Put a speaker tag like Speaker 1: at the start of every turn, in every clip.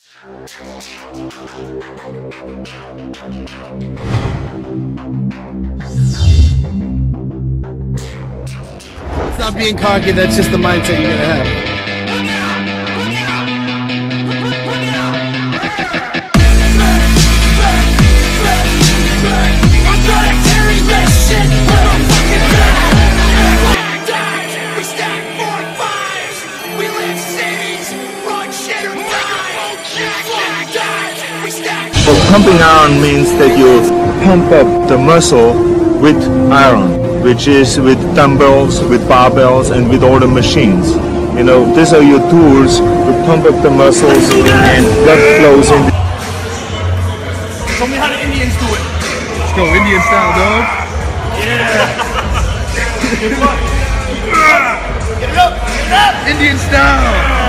Speaker 1: It's not being cocky, that's just the mindset you're gonna have.
Speaker 2: So pumping iron means that you pump up the muscle with iron, which is with dumbbells, with barbells, and with all the machines. You know, these are your tools to pump up the muscles and blood flows in.
Speaker 3: Show me how the Indians do it.
Speaker 1: Let's go, Indian style, dog.
Speaker 3: Yeah.
Speaker 1: Get it up. Get it up. Indian style.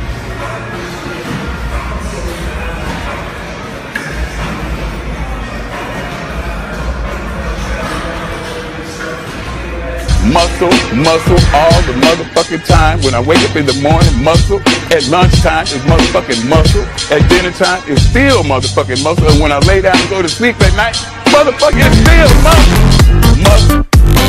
Speaker 4: Muscle all the motherfucking time. When I wake up in the morning, muscle. At lunchtime, it's motherfucking muscle. At dinner time, it's still motherfucking muscle. And when I lay down and go to sleep at night, motherfucking it's still muscle.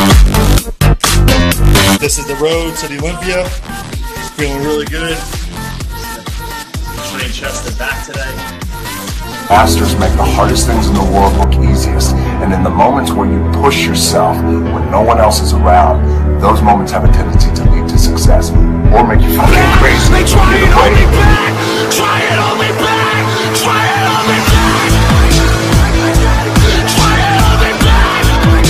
Speaker 5: This is the road to the Olympia. Feeling really good. Train chest and back today.
Speaker 6: Masters make the hardest things in the world look easiest. And in the moments where you push yourself, when no one else is around, those moments have a tendency to lead to success. Or make you fucking crazy.
Speaker 7: They try it on me back! Try it on me back! Try it on me back! Try it on me back!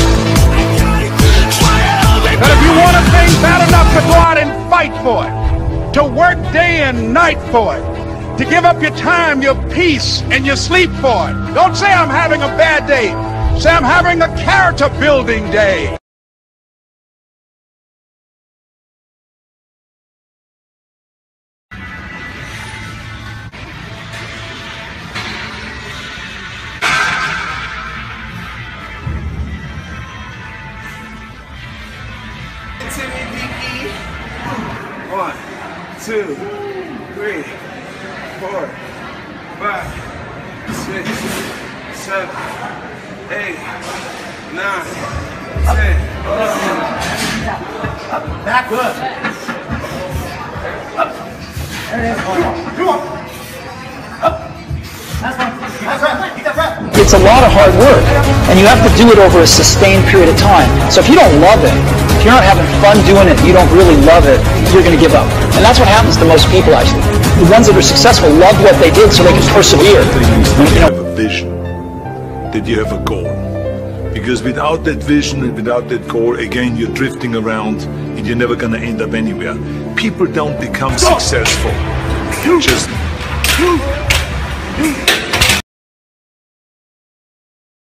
Speaker 7: Try it on me back!
Speaker 8: But if you want a thing bad enough to go out and fight for it, to work day and night for it, to give up your time, your peace, and your sleep for it. Don't say I'm having a bad day. Say I'm having a character building day.
Speaker 1: One, two, three, 4, 5, 6, 7, 8, 9, 10, 11.
Speaker 3: Back up. Come on. Up. That's right. Get that breath.
Speaker 9: It's a lot of hard work, and you have to do it over a sustained period of time. So if you don't love it, if you're not having fun doing it, you don't really love it, you're going to give up. And that's what happens to most people, actually. The ones that are successful love what they did so they can persevere.
Speaker 2: That you have a vision, that you have a goal. Because without that vision and without that goal, again, you're drifting around and you're never going to end up anywhere. People don't become successful. Just